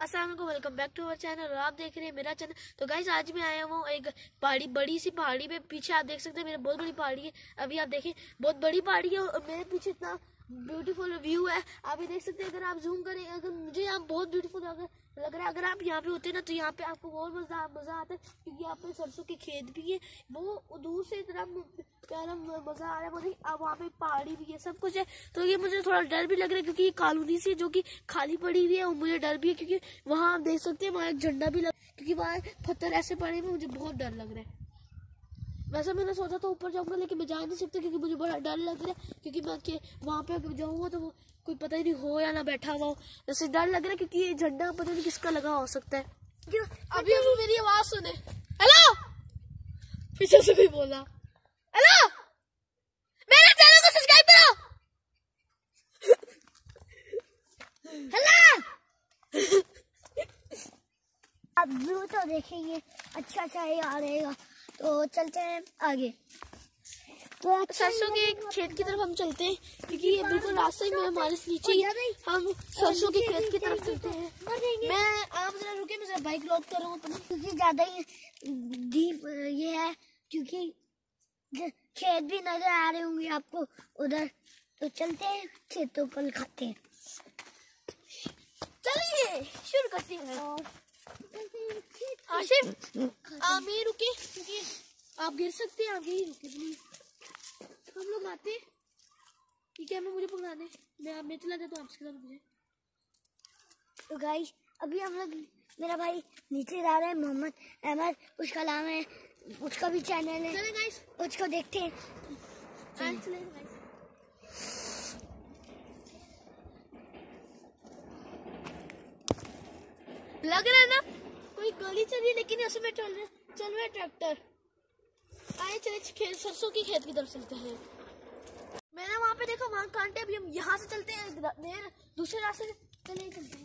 अस्सलाम वालेकुम, welcome back to our channel. और आप देख रहे हैं मेरा चैनल। तो गाइस आज मैं आया हूँ एक पहाड़ी, बड़ी सी पहाड़ी पे। पीछे आप देख सकते हैं मेरे बहुत बड़ी पहाड़ी है। अभी आप देखें बहुत बड़ी पहाड़ी है और मेरे पीछे इतना ब्यूटीफुल व्यू है। आप ये देख सकते हैं। अगर आप जूम करें, अगर मुझे यहाँ बहुत ब्यूटीफुल लग रहा है। अगर आप यहाँ पे होते ना तो यहाँ पे आपको और मजा आता है, क्योंकि यहाँ पे सरसों के खेत भी है। वो दूर से इतना प्यारा मजा आ रहा है। अब वहाँ पे पहाड़ी भी है, सब कुछ है। तो ये मुझे थोड़ा डर भी लग रहा है, क्योंकि ये कॉलोनी सी जो कि खाली पड़ी हुई है, और मुझे डर भी है क्योंकि वहाँ आप देख सकते हैं वहाँ एक झंडा भी लग, क्योंकि वहाँ पत्थर ऐसे पड़े हुए, मुझे बहुत डर लग रहा है। वैसे मैंने सोचा था ऊपर जाऊंगा, लेकिन मैं जा नहीं सकता क्योंकि मुझे बड़ा डर लग रहा है। क्योंकि मैं वहाँ पे अगर जाऊंगा तो वो कोई पता ही नहीं हो या ना बैठा हुआ हो, जैसे डर लग रहा है। क्योंकि ये झंडा पता नहीं किसका लगा हो सकता है। अभी अभी मेरी आवाज सुने, हेलो, पीछे से कोई बोला हेलो, मेरे चैनल को सब्सक्राइब करो, हेलो। आप व्यू तो देखेंगे अच्छा ही आ रहेगा। तो चलते हैं आगे। तो सरसों के खेत की तरफ हम चलते हैं, क्योंकि ये बिल्कुल रास्ते में हमारे नीचे ही हम सरसों के खेत की तरफ चलते हैं। मैं आप जरा रुके, मैं जरा बाइक लॉक कर रहा हूँ, क्योंकि ज्यादा ही डीप ये है, क्योंकि खेत भी नजर आ रहे होंगे आपको उधर। तो चलते हैं, खेतों पर खाते हैं। चलिए शुरू करते हैं। आशिफ आप यहीं रुके, क्योंकि आप गिर सकते हैं। आप यहीं रुके प्लीज, हम लोग आते हैं। ठीक है, मैं मुझे पकड़ाने, मैं चला जाता हूँ आपके साथ। मुझे तो गाइस अभी हम लोग, मेरा भाई नीचे जा रहा है, मोहम्मद अहमद उसका नाम है, उसका भी चैनल है। चले गाइस, उसको देखते हैं। चले गाइस। लग रहा है ना कोई गली चल रही है, लेकिन उसमें चल रहा है ट्रैक्टर। आए चले सरसों की खेत की तरफ चलते हैं। मैंने वहाँ पे देखा, वहाँ कांटे। अभी हम यहाँ से चलते हैं, दूसरे रास्ते से चलते हैं।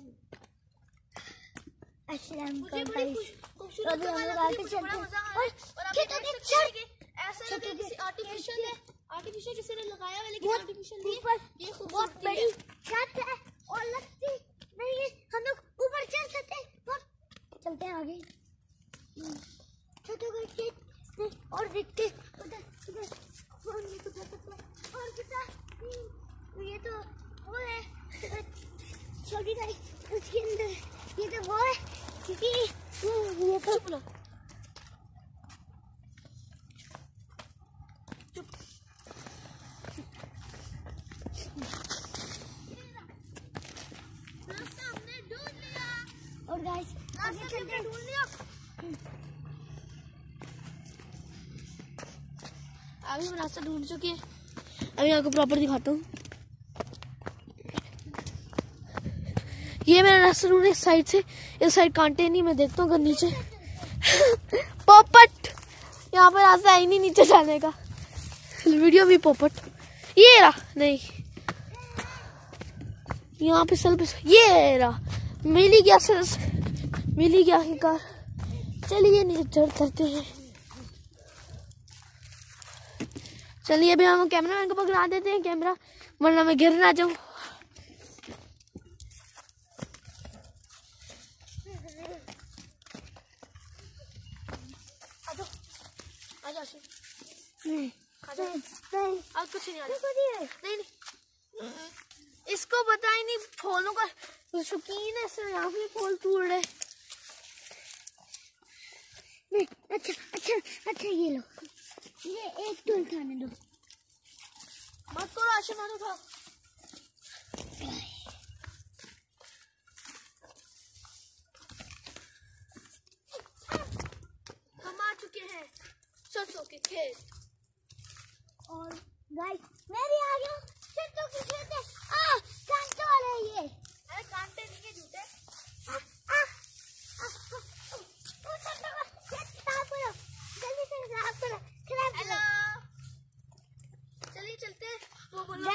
मुझे बड़ी खूबसूरत जगह लग रही है, मुझे बड़ा मजा आ रहा है। और आप देख सकते हैं कि ऐसा लग रहा है किसी आर्टिफिशियल किसी ने लगाया है, लेकिन आर्टिफिशियल नहीं है। ये खूबसूरत बड़ी छत है और लगती नहीं है, हम लोग ऊपर चल सकते हैं। चलते हैं आगे, छोटों के खेत और देखते उधर और कितना। ये तो वो है छोटी गाड़ी, उसके अंदर ये तो वो है, क्योंकि ये तो और गाइस आगे चलते हैं। अभी हम रास्ता ढूंढ चुके हैं। अभी आपको प्रॉपर दिखाता हूँ। ये मेरा रास्ता ढूंढे इस साइड से। इस साइड कांटे नहीं, मैं देखता हूँ अगर नीचे पोपट, यहाँ पर रास्ता है ही नहीं नीचे जाने का। वीडियो भी पोपट, ये रहा नहीं, यहाँ पे सल पे ये रहा, मिली गया कार। चलिए नीचे चढ़ते हैं। चलिए अभी हम कैमरामैन को पकड़ा देते हैं कैमरा, वरना मैं गिर ना जाऊं। आज कुछ नहीं, नहीं इसको पता ही नहीं, फूलों का शौकीन है, यहाँ भी फूल तोड़ रहे। अच्छा ये लो, ये एक टूल खाने दो। मत करो आशिफ, मत उठाओ। हम आ चुके हैं सरसों के खेत। और गाइस मैं भी आ गया सरसों के खेत है। कांटे वाले ये, अरे कांटे नहीं है, झूठे। चलिए चलते हैं। वो बोलो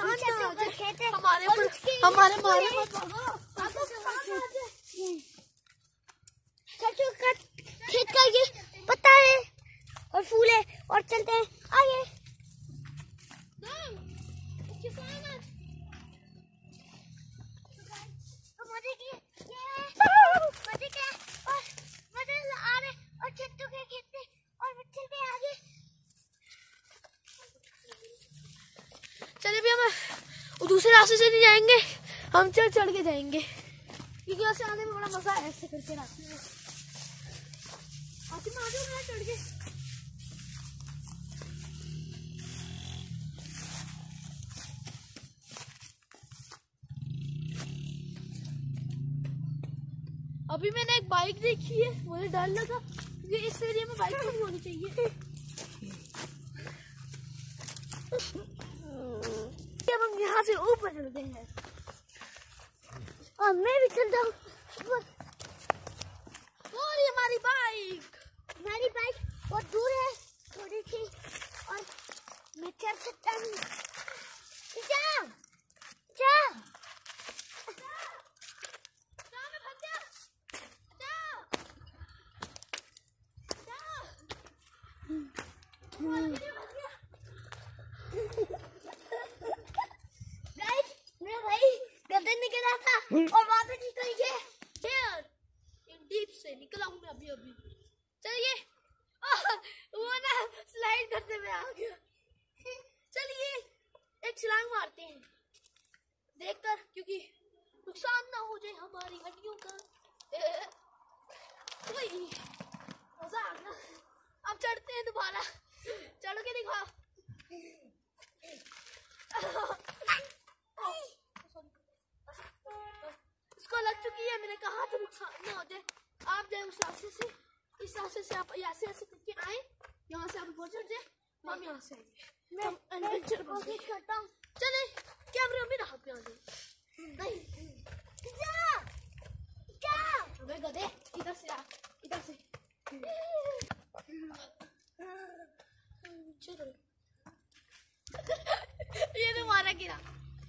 हमारे मारे मत भागो। सरसों का खेत का ये पत्ता है और फूल है, और चलते हैं आगे। हमारे ये दूसरे रास्ते से नहीं जाएंगे, हम चढ़ चढ़ के जाएंगे, क्योंकि ऐसे आने में बड़ा मजा है ऐसे करके रास्ते में। आगे चढ़ के अभी मैंने एक बाइक देखी है, मुझे डर लगा क्योंकि इस एरिया में बाइक नहीं होनी चाहिए। अब हम यहाँ से ऊपर चलते हैं और मैं भी चलता हूँ। और ये हमारी बाइक बहुत दूर है थोड़ी सी, और मैं चल सकता हूँ। जा जा मेरा भाई गर्दन निकला था और वापस निकल गया। डीप से निकला हूँ मैं अभी अभी। चलिए वो ना स्लाइड करते हुए आ गया। चलिए एक छलांग मारते हैं देखकर, क्योंकि नुकसान ना हो जाए हमारी हड्डियों का। मजा आ गया। अब चढ़ते हैं दोबारा, चढ़ के दिखाओ। इसको लग चुकी है, मैंने कहा तो नुकसान ना हो जाए। आप जाए उस रास्ते से, इस रास्ते से आप ऐसे ऐसे करके आए, यहाँ से आप ऊपर चढ़ जाए, हम यहाँ से एडवेंचर करता हूँ। चले कैमरे में राहत में आ गए। नहीं अबे गधे, इधर से आ, इधर से चलो। ये तो मारा गिरा।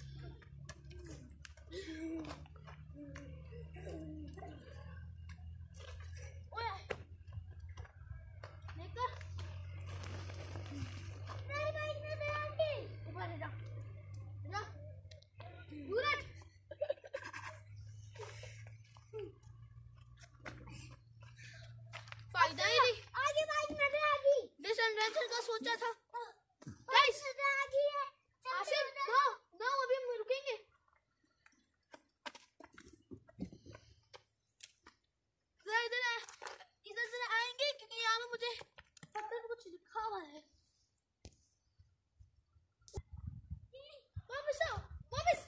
फायदा ही नहीं, आगे बाइक नजर आ गई। डिस एडवेंचर का सोचा था। गाइस नजर आ गई है। आसिफ ना अभी हम रुकेंगे। इधर से आएंगे क्योंकि यहाँ में मुझे पत्थर कुछ लिखा हुआ है। वापस आओ, वापस।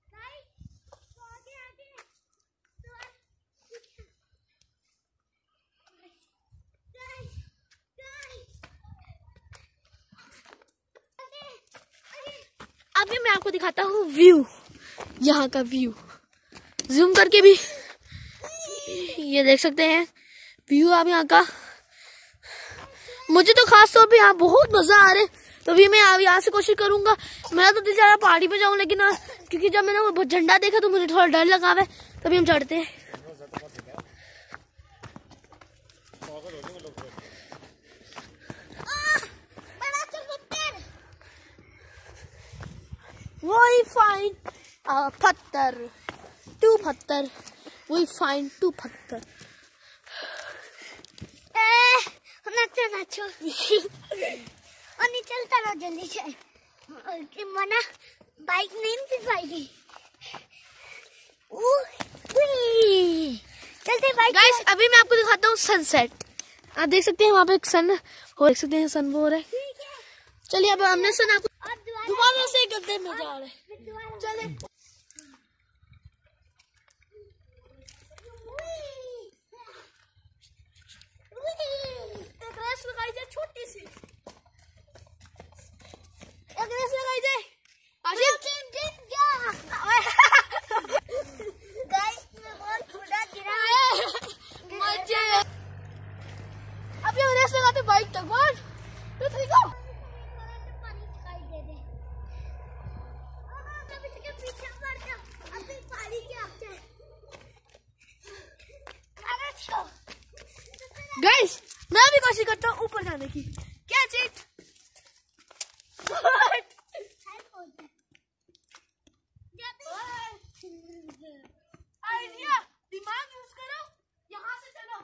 अभी मैं आपको दिखाता हूँ व्यू, यहाँ का व्यू जूम करके भी ये देख सकते हैं व्यू आप यहाँ का। मुझे तो खास तौर पे यहाँ बहुत मजा आ रहा है, तो भी मैं यहाँ से कोशिश करूंगा। मेरा तो दिल चाह रहा पहाड़ी पे जाऊं, लेकिन क्योंकि जब मैंने वो झंडा देखा तो मुझे थोड़ा डर लगा है, तभी हम चढ़ते हैं। We find a पत्थर, 2 पत्थर, we find 2 पत्थर। नाचो और नहीं चलता रहो जल्दी से, मना बाइक नहीं फिर पाएगी। चलते बाइक। गाइस अभी मैं आपको दिखाता हूँ सनसेट। आप देख सकते हैं वहाँ पे एक सन हो, देख सकते हैं सन वो हो रहा है। चलिए अब हमने सन आपको दोबारा से गड्ढे में जा रहे हैं। चले एक रेस लगाई जाए, छोटी सी एक रेस लगाई जाए। अभी हम रेस लगाते बाइक तक। 1 2 3 गो। गाइस मैं भी कोशिश करता हूँ ऊपर जाने की। Catch it. आइडिया, दिमाग यूज करो, यहाँ से चलो।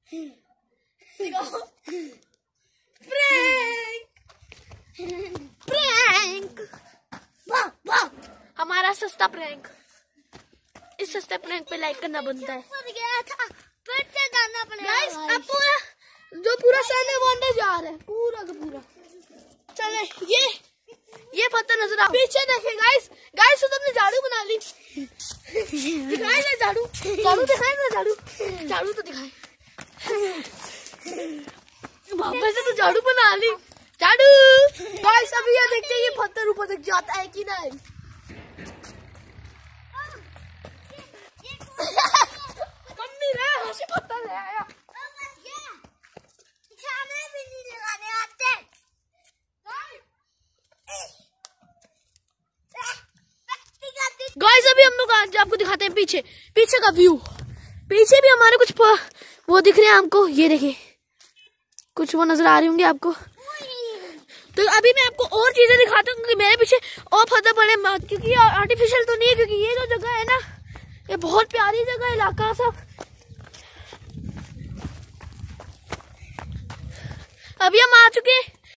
दिखाओ। प्रैंक वाह वाह, हमारा सस्ता प्रैंक। इस सस्ते प्रैंक पे लाइक करना बनता है। गया था, फिर से जाना पड़ेगा। गाइस अब पूरा जो पूरा सन है वो अंदर जा रहा है, पूरा का पूरा। चले ये पत्थर नजर आ, पीछे देखे गाइस। गाइस तो तुमने झाड़ू बना ली। दिखाए ना झाड़ू, झाड़ू दिखाए ना, झाड़ू तो दिखाए। वापस से तो झाड़ू बना ली, झाड़ू। गाइस अभी ये देखते हैं ये पत्थर ऊपर तक जाता है कि नहीं। मम्मी रे हंसी पत्थर है आया। भी नहीं लगाने आते। गाइस अभी हम लोग आज आपको दिखाते हैं पीछे का व्यू। पीछे भी हमारे कुछ वो दिख रहे हैं हमको, ये देखिए कुछ वो नजर आ रही होंगे आपको। तो अभी मैं आपको और चीजें दिखाता हूँ, क्योंकि मेरे पीछे और पत्थर पड़े, क्योंकि आर्टिफिशियल तो नहीं है, क्योंकि ये जो जगह है ना ये बहुत प्यारी जगह, इलाका सब। अभी हम आ चुके हैं